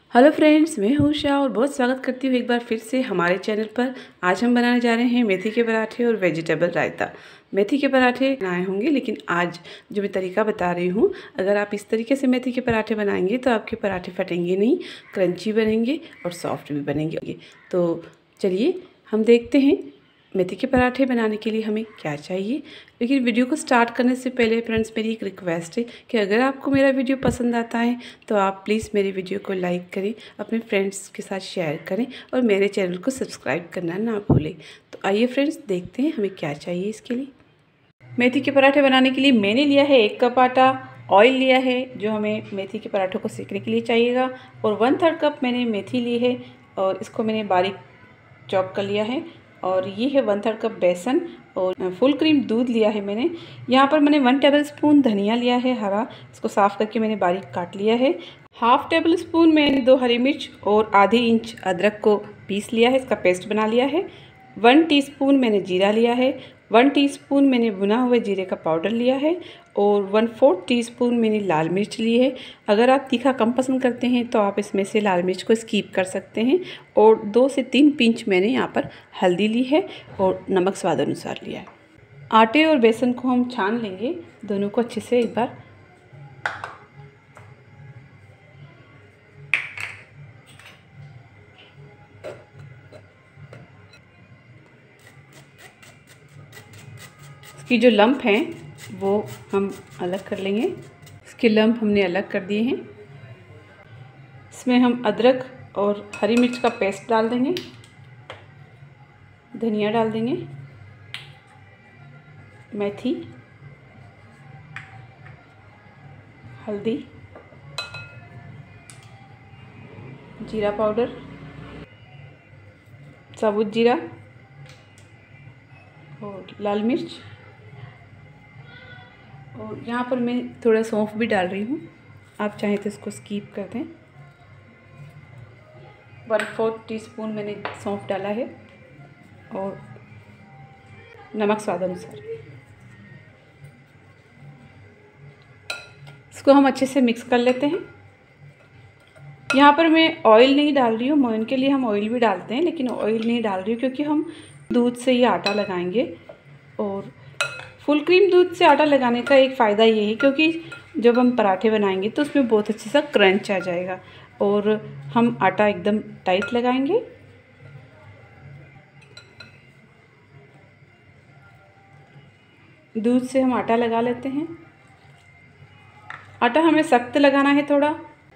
Hello friends, मैं हूँ उषा और बहुत स्वागत करती हूँ एक बार फिर से हमारे चैनल पर। आज हम बनाने जा रहे हैं मेथी के पराठे और वेजिटेबल रायता। मेथी के पराठे बनाए होंगे, लेकिन आज जो मैं तरीका बता रही हूँ, अगर आप इस तरीके से मेथी के पराठे बनाएंगे तो आपके पराठे फटेंगे नहीं, क्रंची बनेंगे और सॉफ्ट भी बनेंगे। तो चलिए हम देखते हैं मेथी के पराठे बनाने के लिए हमें क्या चाहिए। लेकिन वीडियो को स्टार्ट करने से पहले फ्रेंड्स मेरी एक रिक्वेस्ट है कि अगर आपको मेरा वीडियो पसंद आता है तो आप प्लीज़ मेरे वीडियो को लाइक करें, अपने फ्रेंड्स के साथ शेयर करें और मेरे चैनल को सब्सक्राइब करना ना भूलें। तो आइए फ्रेंड्स देखते हैं हमें क्या चाहिए इसके लिए। मेथी के पराठे बनाने के लिए मैंने लिया है 1 कप आटा, ऑयल लिया है जो हमें मेथी के पराठों को सेकने के लिए चाहिएगा, और 1/3 कप मैंने मेथी ली है और इसको मैंने बारीक चॉप कर लिया है। और ये है 1/3 कप बेसन और फुल क्रीम दूध लिया है मैंने। यहाँ पर मैंने 1 टेबलस्पून धनिया लिया है हरा, इसको साफ़ करके मैंने बारीक काट लिया है। 1/2 टेबलस्पून मैंने 2 हरी मिर्च और आधी इंच अदरक को पीस लिया है, इसका पेस्ट बना लिया है। 1 टीस्पून मैंने जीरा लिया है, 1 टीस्पून मैंने भुना हुए जीरे का पाउडर लिया है और 1/4 टीस्पून मैंने लाल मिर्च ली है। अगर आप तीखा कम पसंद करते हैं तो आप इसमें से लाल मिर्च को स्किप कर सकते हैं। और 2 से 3 पिंच मैंने यहाँ पर हल्दी ली है और नमक स्वाद अनुसार लिया है। आटे और बेसन को हम छान लेंगे, दोनों को अच्छे से एक बार। इसकी जो लंप हैं वो हम अलग कर लेंगे। इसके लंप हमने अलग कर दिए हैं। इसमें हम अदरक और हरी मिर्च का पेस्ट डाल देंगे, धनिया डाल देंगे, मेथी, हल्दी, जीरा पाउडर, साबुत जीरा और लाल मिर्च, और यहाँ पर मैं थोड़ा सौंफ भी डाल रही हूँ, आप चाहें तो इसको स्किप कर दें। 1/4 टीस्पून मैंने सौंफ डाला है और नमक स्वाद अनुसार। इसको हम अच्छे से मिक्स कर लेते हैं। यहाँ पर मैं ऑयल नहीं डाल रही हूँ, मोइन के लिए हम ऑयल भी डालते हैं, लेकिन ऑयल नहीं डाल रही हूँ क्योंकि हम दूध से ये आटा लगाएंगे। और फुल क्रीम दूध से आटा लगाने का एक फ़ायदा ये है क्योंकि जब हम पराठे बनाएंगे तो उसमें बहुत अच्छे सा क्रंच आ जाएगा और हम आटा एकदम टाइट लगाएंगे। दूध से हम आटा लगा लेते हैं। आटा हमें सख्त लगाना है थोड़ा।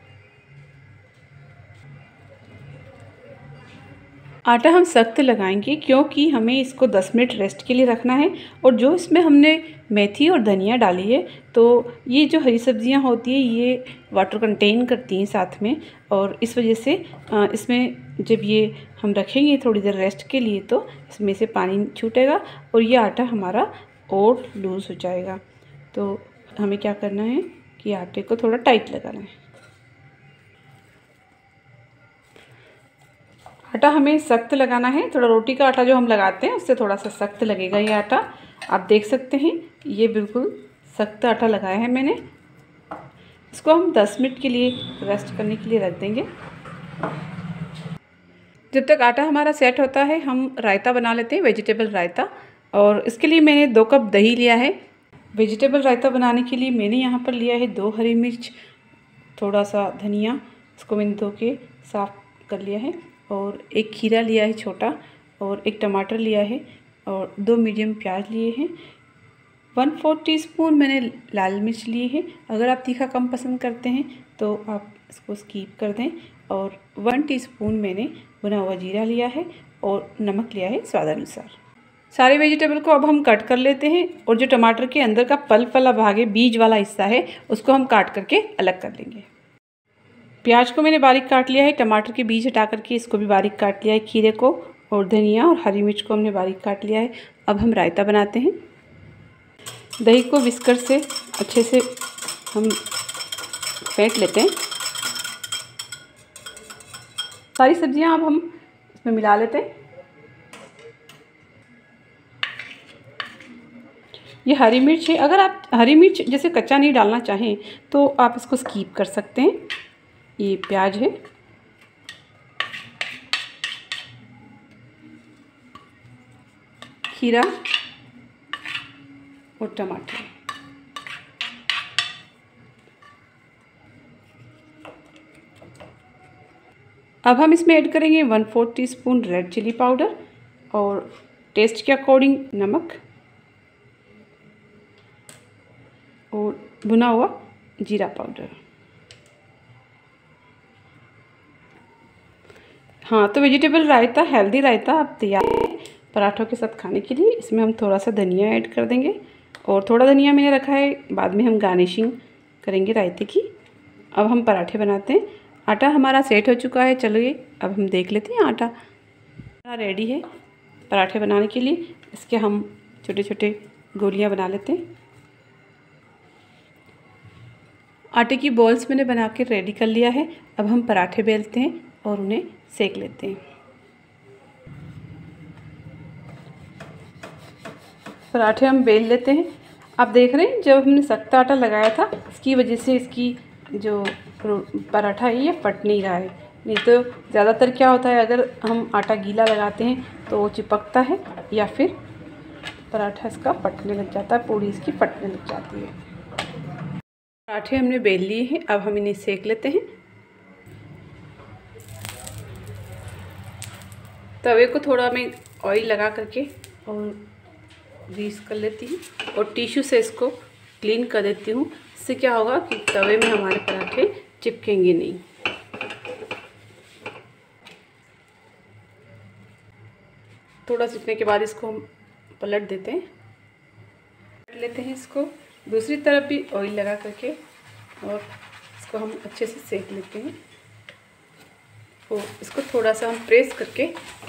आटा हम सख्त लगाएंगे क्योंकि हमें इसको 10 मिनट रेस्ट के लिए रखना है। और जो इसमें हमने मेथी और धनिया डाली है तो ये जो हरी सब्जियां होती है ये वाटर कंटेन करती हैं साथ में, और इस वजह से इसमें जब ये हम रखेंगे थोड़ी देर रेस्ट के लिए तो इसमें से पानी छूटेगा और ये आटा हमारा और लूज़ हो जाएगा। तो हमें क्या करना है कि आटे को थोड़ा टाइट लगाना है। आटा हमें सख्त लगाना है, थोड़ा रोटी का आटा जो हम लगाते हैं उससे थोड़ा सा सख्त लगेगा ये आटा। आप देख सकते हैं ये बिल्कुल सख्त आटा लगाया है मैंने। इसको हम 10 मिनट के लिए रेस्ट करने के लिए रख देंगे। जब तक आटा हमारा सेट होता है हम रायता बना लेते हैं, वेजिटेबल रायता। और इसके लिए मैंने 2 कप दही लिया है। वेजिटेबल रायता बनाने के लिए मैंने यहाँ पर लिया है 2 हरी मिर्च, थोड़ा सा धनिया, इसको मैंने धो के साफ़ कर लिया है, और 1 खीरा लिया है छोटा, और 1 टमाटर लिया है, और 2 मीडियम प्याज लिए हैं। 1/4 टीस्पून मैंने लाल मिर्च लिए हैं। अगर आप तीखा कम पसंद करते हैं तो आप इसको स्किप कर दें। और 1 टीस्पून मैंने भुना हुआ जीरा लिया है और नमक लिया है स्वाद अनुसार। सारे वेजिटेबल को अब हम कट कर लेते हैं, और जो टमाटर के अंदर का पल्प वाला भाग है, बीज वाला हिस्सा है, उसको हम काट करके अलग कर लेंगे। प्याज को मैंने बारीक काट लिया है, टमाटर के बीज हटा करके इसको भी बारीक काट लिया है, खीरे को, और धनिया और हरी मिर्च को हमने बारीक काट लिया है। अब हम रायता बनाते हैं। दही को विस्कर से अच्छे से हम फेंट लेते हैं। सारी सब्जियां अब हम इसमें मिला लेते हैं। ये हरी मिर्च है, अगर आप हरी मिर्च जैसे कच्चा नहीं डालना चाहें तो आप इसको स्किप कर सकते हैं। ये प्याज है, खीरा और टमाटर। अब हम इसमें ऐड करेंगे 1/4 टीस्पून रेड चिली पाउडर और टेस्ट के अकॉर्डिंग नमक और भुना हुआ जीरा पाउडर। हाँ, तो वेजिटेबल रायता, हेल्दी रायता अब तैयार है पराठों के साथ खाने के लिए। इसमें हम थोड़ा सा धनिया ऐड कर देंगे और थोड़ा धनिया मैंने रखा है, बाद में हम गार्निशिंग करेंगे रायते की। अब हम पराठे बनाते हैं। आटा हमारा सेट हो चुका है। चलिए अब हम देख लेते हैं। आटा रेडी है पराठे बनाने के लिए। इसके हम छोटे छोटे गोलियां बना लेते हैं। आटे की बॉल्स मैंने बना के रेडी कर लिया है। अब हम पराठे बेलते हैं और उन्हें सेक लेते हैं। पराठे हम बेल लेते हैं। आप देख रहे हैं, जब हमने सख्त आटा लगाया था इसकी वजह से इसकी जो पराठा है ये फट नहीं रहा है। नहीं तो ज़्यादातर क्या होता है, अगर हम आटा गीला लगाते हैं तो वो चिपकता है या फिर पराठा इसका फटने लग जाता है, पूड़ी इसकी फटने लग जाती है। पराठे हमने बेल लिए हैं। अब हम इन्हें सेक लेते हैं। तवे को थोड़ा मैं ऑयल लगा करके और ग्रीस कर लेती हूँ और टिश्यू से इसको क्लीन कर देती हूँ। इससे क्या होगा कि तवे में हमारे पराठे चिपकेंगे नहीं। थोड़ा सीखने के बाद इसको हम पलट देते हैं, पलट लेते हैं इसको। दूसरी तरफ भी ऑयल लगा करके और इसको हम अच्छे से सेक लेते हैं। और इसको थोड़ा सा हम प्रेस करके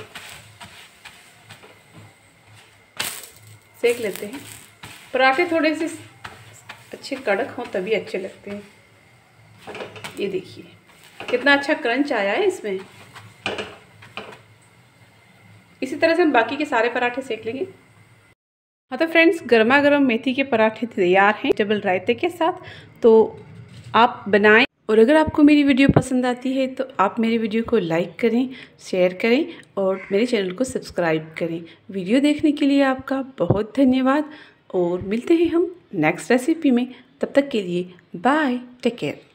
सेक लेते हैं। पराठे थोड़े से अच्छे कड़क हों तभी अच्छे लगते हैं। ये देखिए कितना अच्छा क्रंच आया है इसमें। इसी तरह से हम बाकी के सारे पराठे सेक लेंगे। हाँ तो फ्रेंड्स, गर्मा गर्म मेथी के पराठे तैयार हैं डबल रायते के साथ। तो आप बनाएं। और अगर आपको मेरी वीडियो पसंद आती है तो आप मेरी वीडियो को लाइक करें, शेयर करें और मेरे चैनल को सब्सक्राइब करें। वीडियो देखने के लिए आपका बहुत धन्यवाद और मिलते हैं हम नेक्स्ट रेसिपी में। तब तक के लिए बाय, टेक केयर।